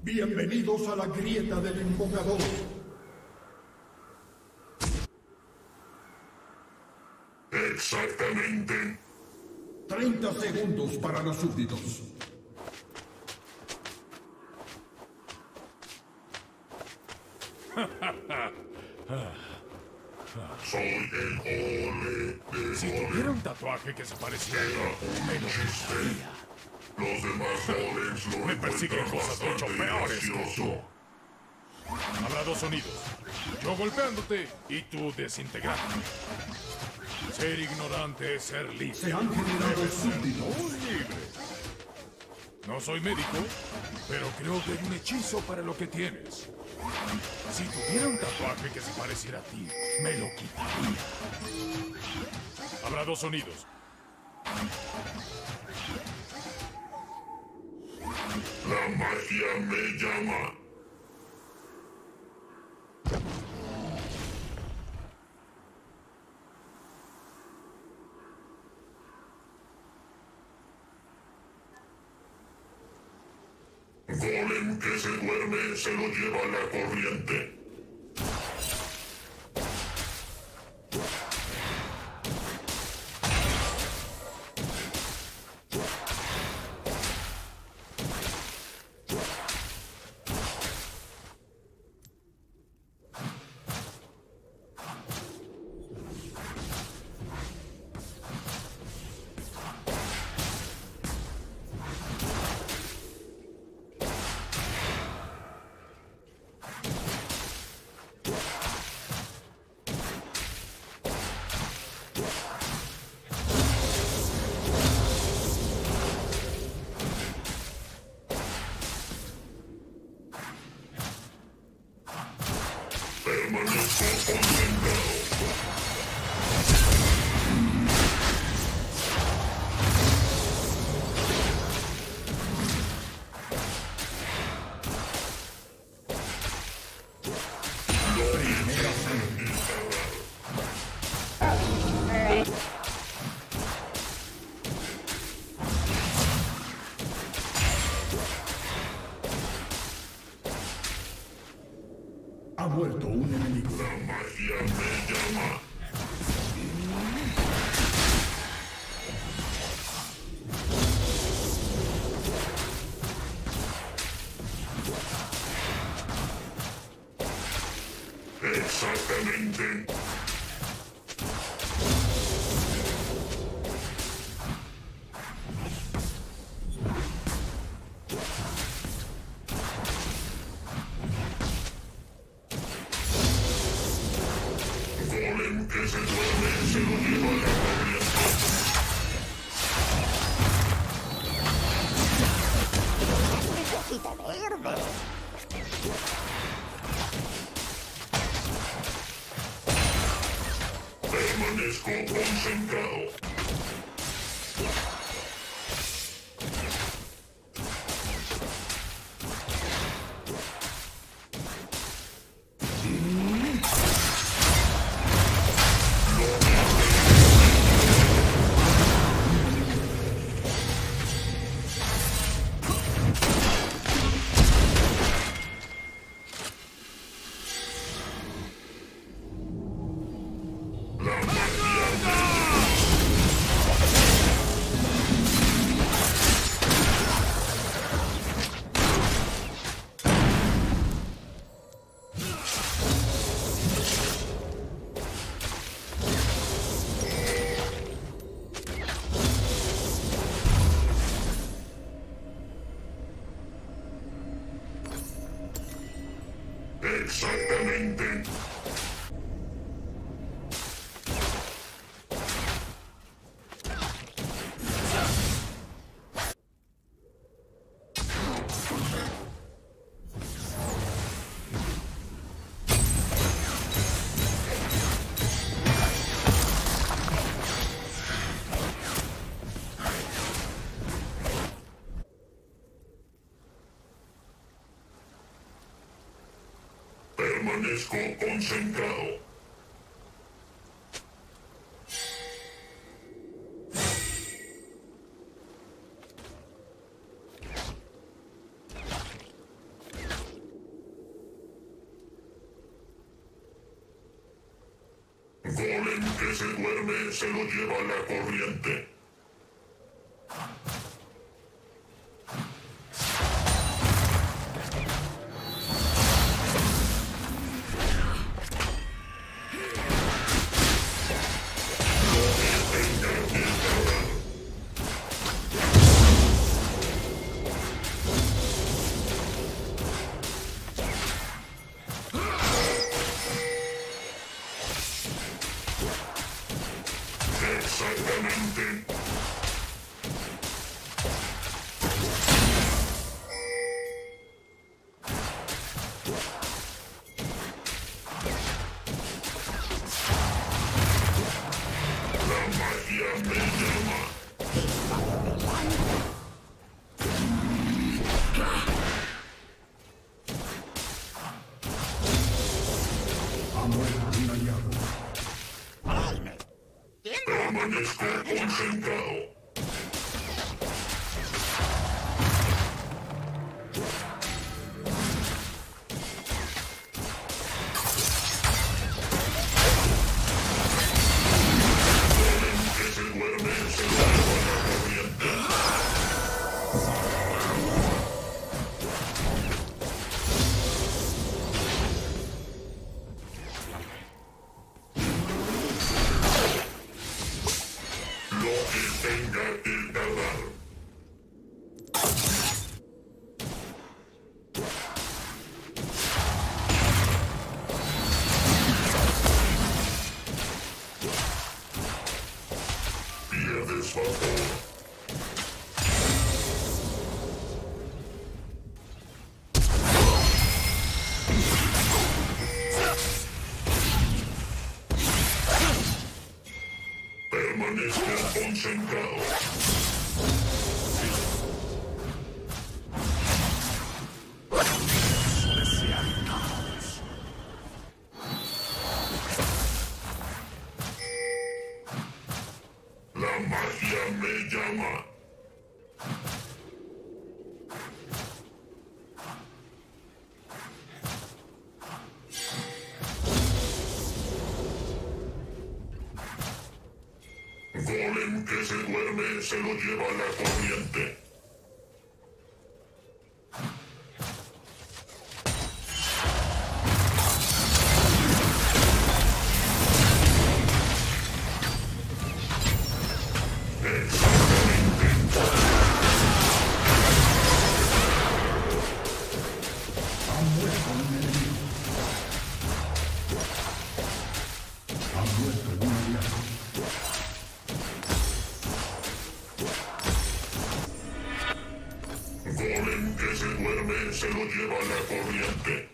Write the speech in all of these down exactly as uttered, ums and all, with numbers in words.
Bienvenidos a la grieta del invocador. Exactamente. treinta segundos para los súbditos. Soy el Ole de Si tuviera un tatuaje que se pareciera a ti, me lo gustaría. Los demás Oles lo Me persiguen encuentran cosas mucho bastante peores que gracioso. Habrá dos sonidos. Yo golpeándote y tú desintegrándote. Ser ignorante es ser libre. Se han generado Debes ser súbditos. muy libre. No soy médico, pero creo que hay un hechizo para lo que tienes. Si tuviera un tatuaje que se pareciera a ti, me lo quitaría. Habrá dos sonidos. La magia me llama. Golem que se duerme se lo lleva la corriente. Permanezco concentrado. Ha muerto un enemigo. La magia me llama. Exactamente. Golem que se duerme se lo lleva la corriente. Necesita verde. Permanezco concentrado. La magia me Exactamente. Permanezco concentrado. que se duerme se lo lleva la corriente. Exactamente. La magia me llama. Ha muerto un aliado. Permanezco concentrado. Golem que se duerme se lo lleva la corriente. Lo que tenga que tardar. Pierdes favor. Permanezco concentrado. La magia me llama. Golem que se duerme se lo lleva la corriente. Exactamente. Ha muerto un enemigo. Ha muerto un aliado. Golem que se duerme se lo lleva la corriente.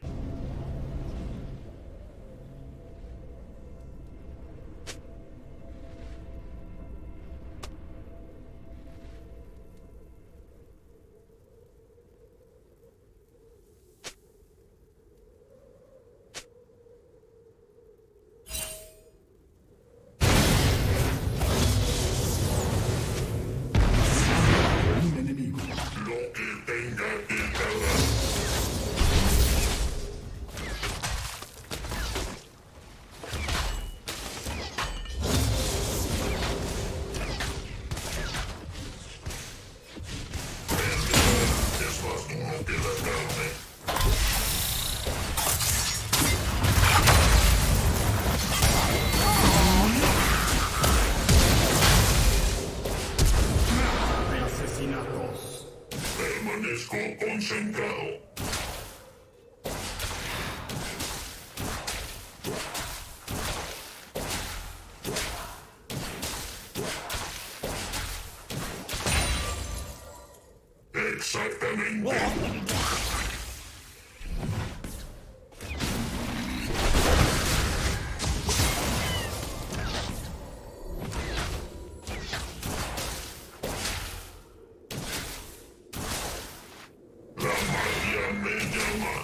Un enemigo. Lo que tenga que tardar. Es más duro que la carne. Asesinatos. Permanezco concentrado. Exactamente. La magia me llama.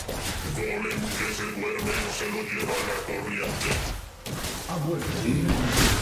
Golem que se duerme se lo lleva la corriente. Ha muerto un enemigo.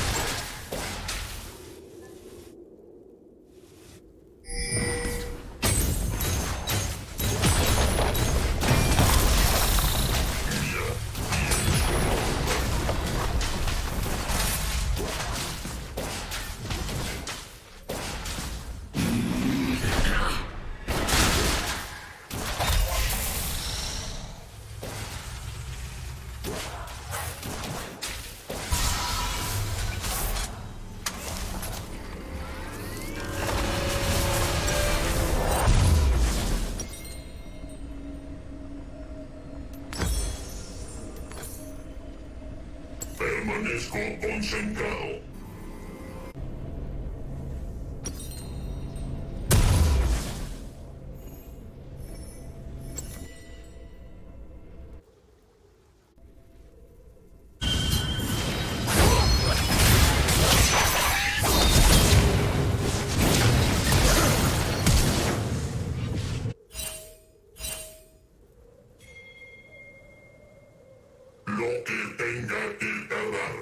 Permanezco concentrado. Lo que tenga que tardar.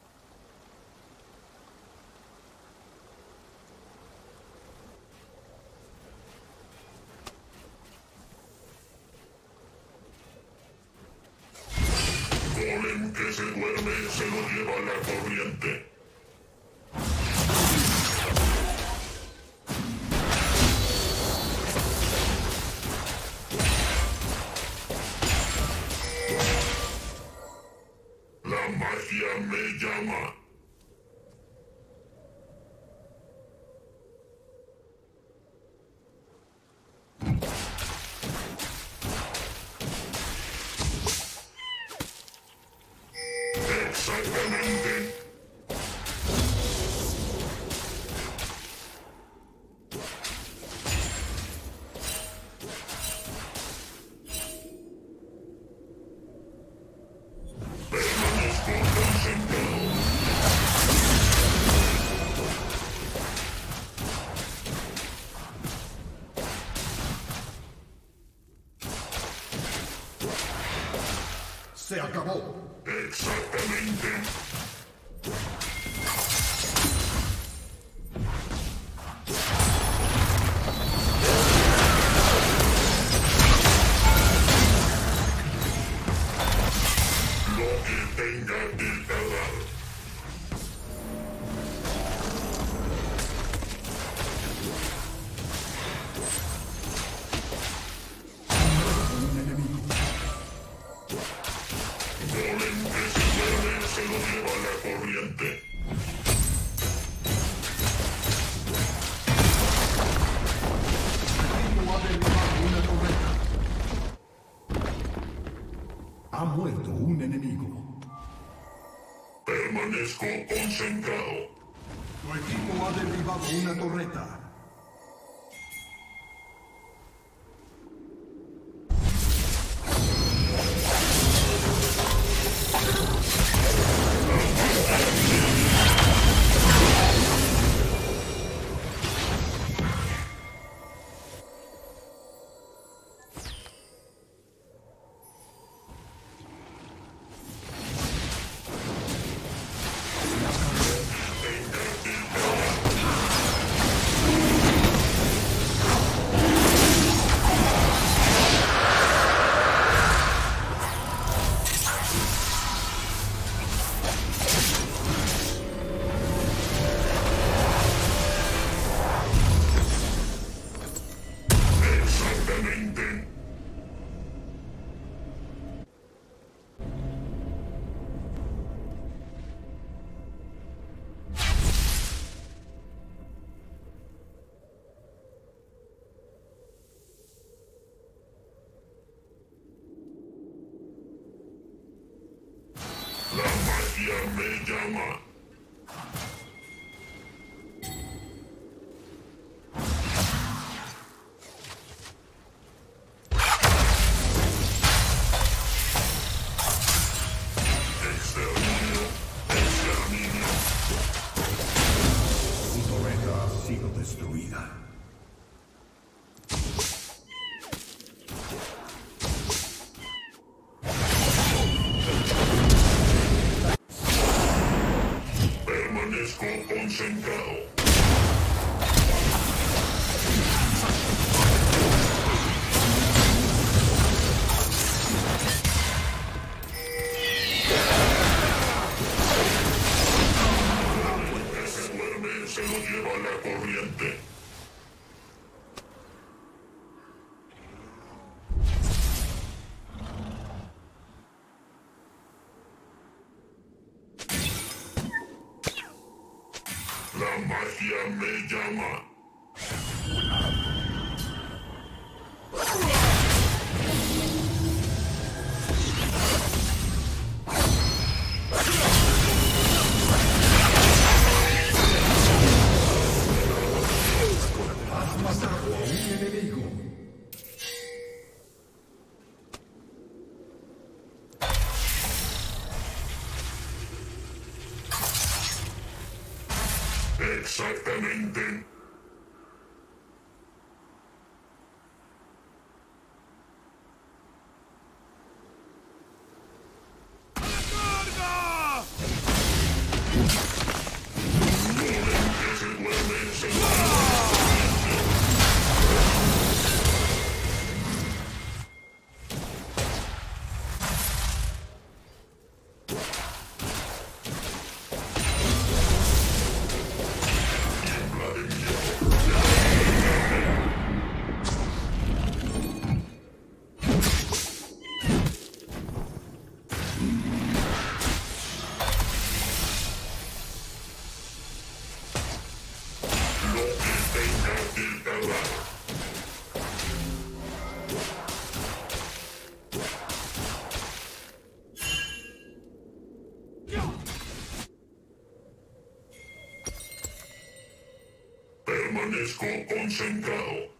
Golem que se duerme se lo lleva la corriente. La magia me llama. Exactamente. Permanezco concentrado. Se acabó. Exactamente. Lo que tenga que tardar. Un enemigo. Golem que se duerme se lo lleva la corriente. Ha derribado una torreta. Ha muerto un enemigo. Permanezco concentrado. Tu equipo ha derribado una torreta. Exactamente. La magia me llama. Exterminio, exterminio. Su torreta ha sido destruida. concentrado. El que se duerme se lo lleva la corriente. La magia me llama. Has matado a un enemigo. Exactamente. Golem que se duerme se duerme. Tiembla de miedo. Lo que tenga que tardar. Permanezco concentrado.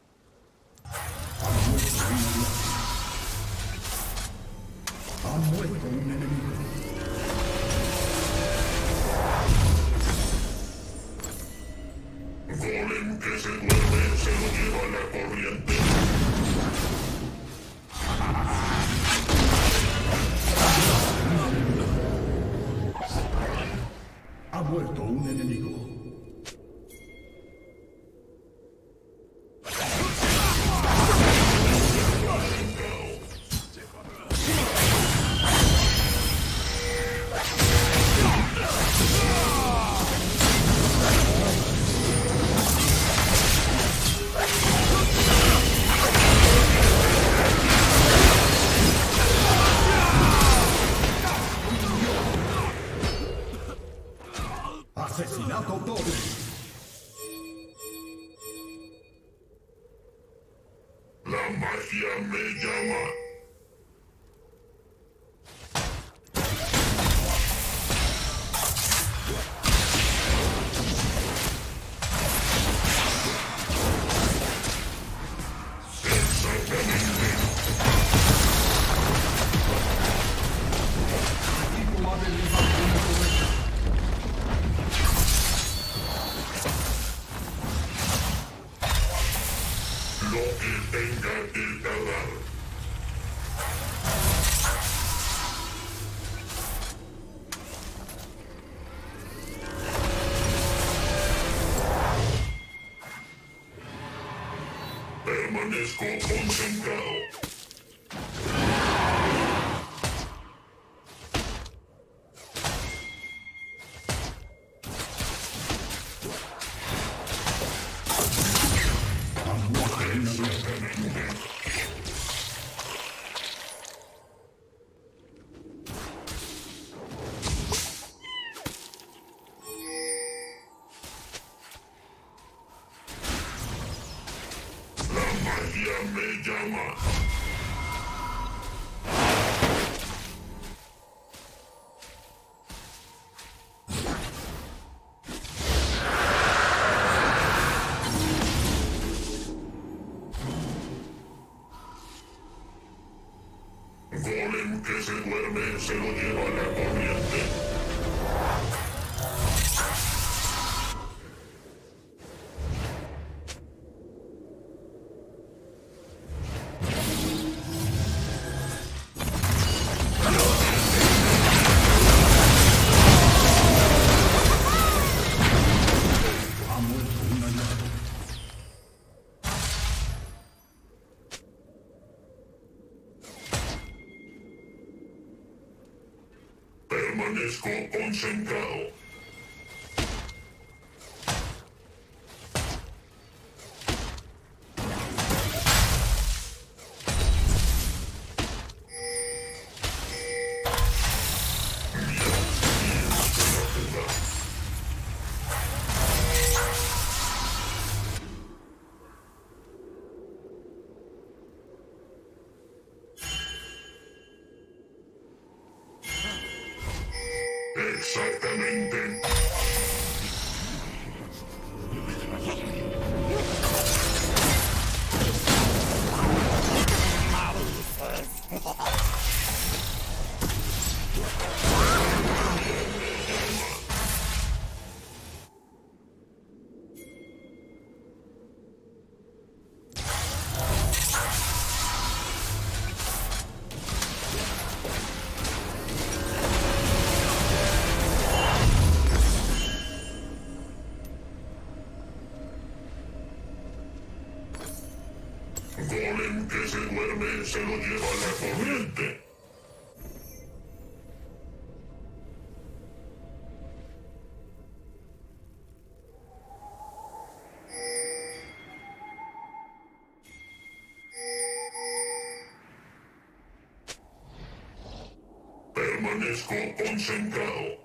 Ha muerto un enemigo. Golem que se duerme se lo lleva la corriente. Ha muerto un enemigo. Asesinato doble. La magia me llama. Exactamente. Equipo ha derribado una torreta. Lo que tenga que tardar. Permanezco concentrado. Exactamente. La magia me llama. Golem que se duerme se lo lleva la corriente. Permanezco concentrado. Exactamente. Golem que se duerme se lo lleva la corriente. Permanezco concentrado.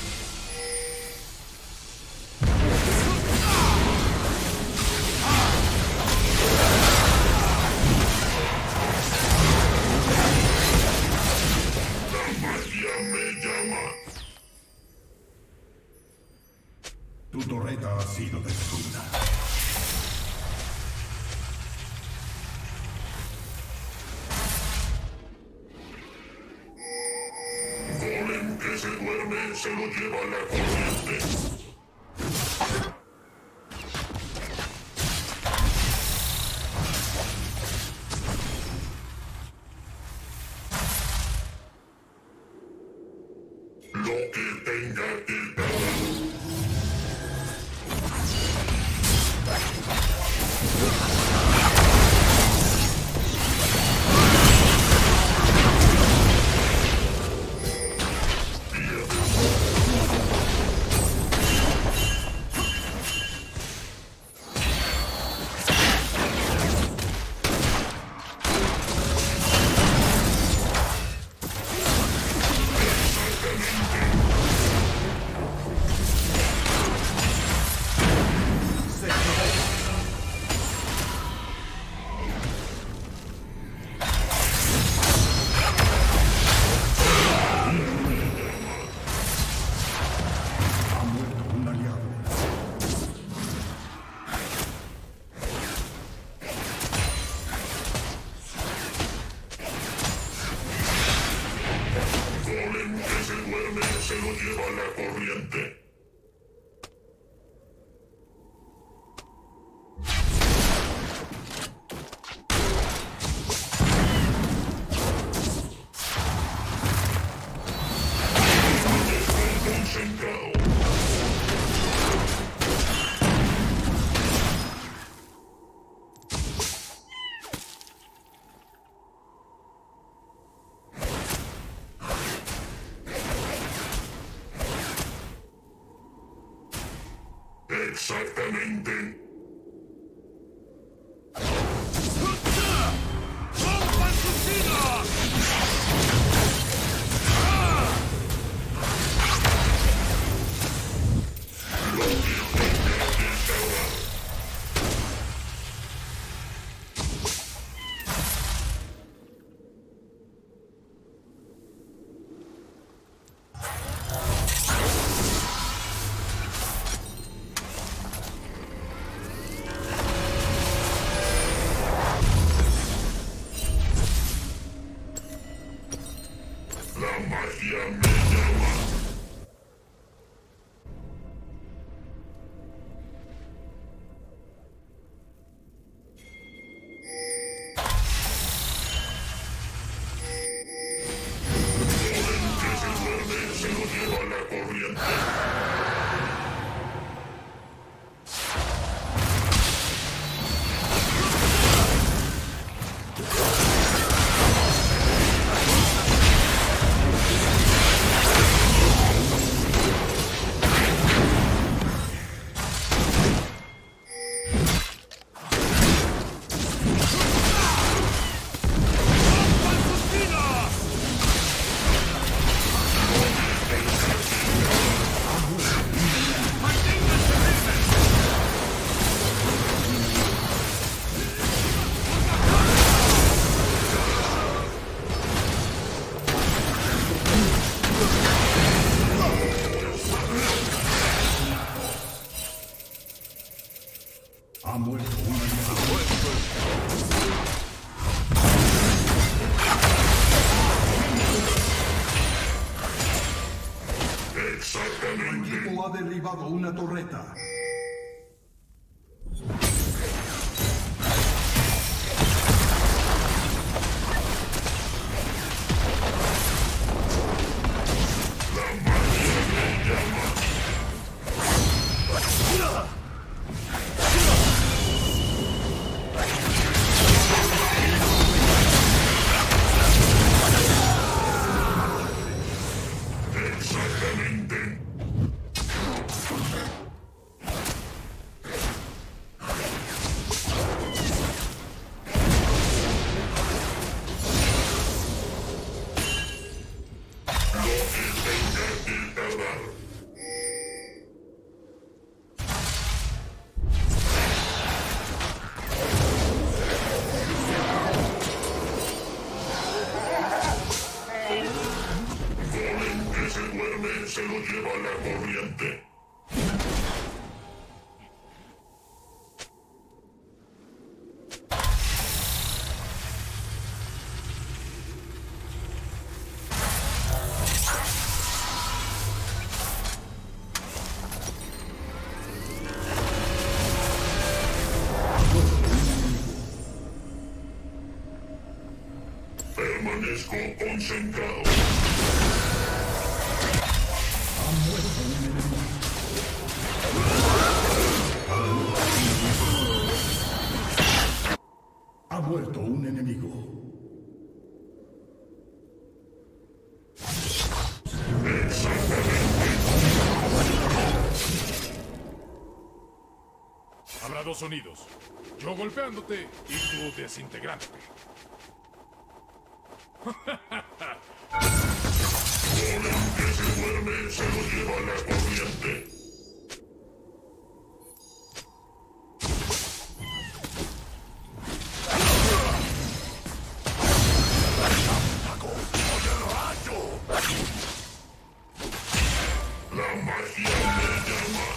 Tu torreta ha sido destruida. Golem que se duerme se lo lleva la corriente. Lo que tenga que pasar. Se lo lleva la corriente. Estoy concentrado. Exactamente. ha derribado una torreta. Se lo lleva la corriente. Permanezco concentrado. Ha muerto un enemigo. Habrá dos sonidos. Yo golpeándote y tú desintegrándote. Golem que se duerme se lo lleva la corriente. La magia me llama.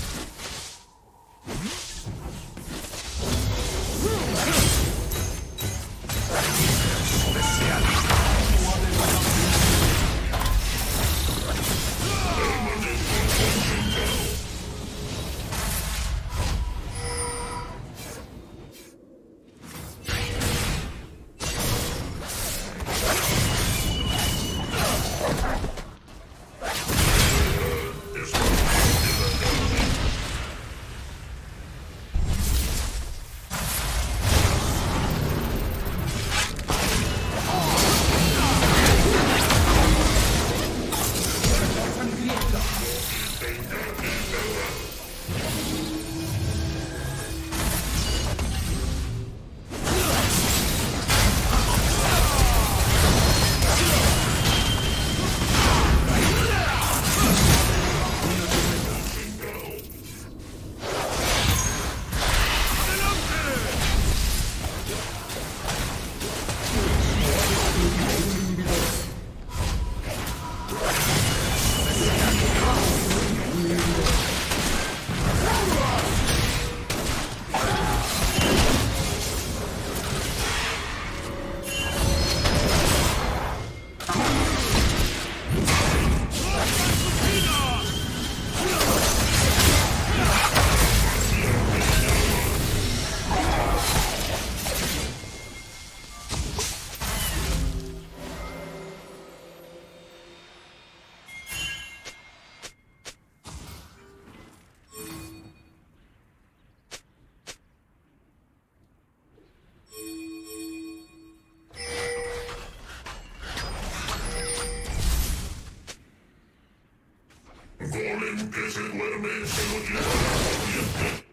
Golem que se duerme se lo lleva la corriente.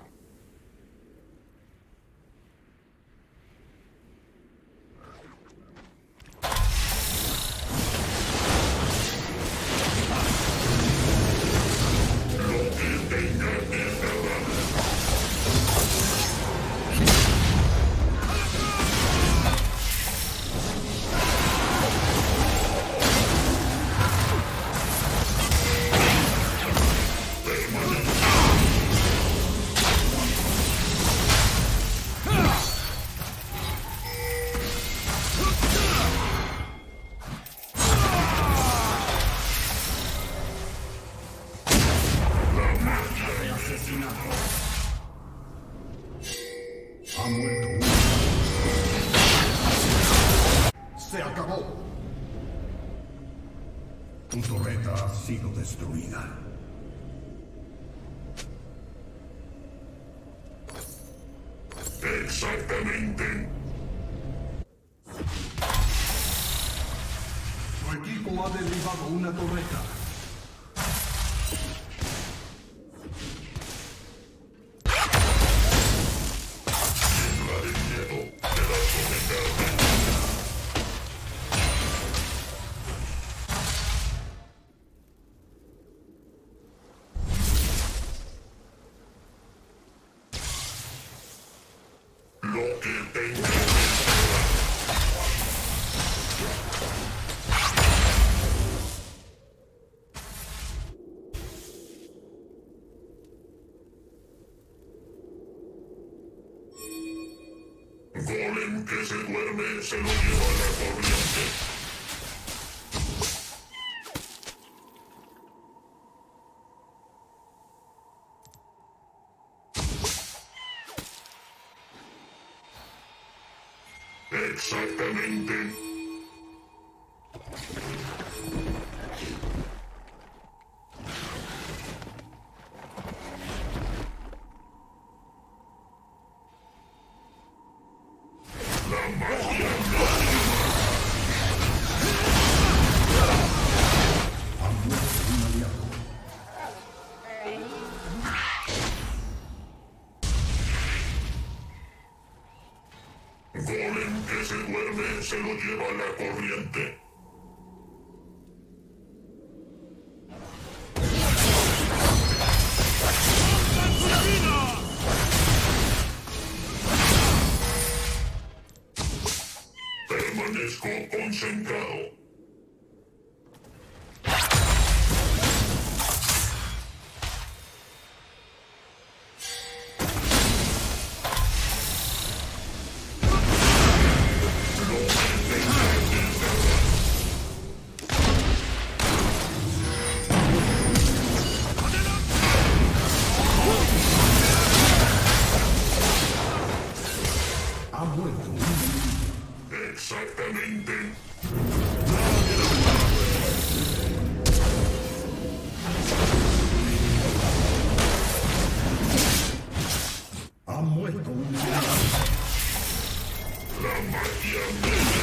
Lo que tenga que acabar. Permanece. muerto uno. Se acabó. Tu torreta ha sido destruida. Exactamente. Tu equipo ha derribado una torreta. Lo que tenga. Golem que se duerme se lo lleva la corriente. Exactamente. La magia Ha muerto un aliado. Golem que se duerme se lo lleva la corriente. Permanezco concentrado. Ha muerto un enemigo. Exactamente. Ha muerto un enemigo. La magia me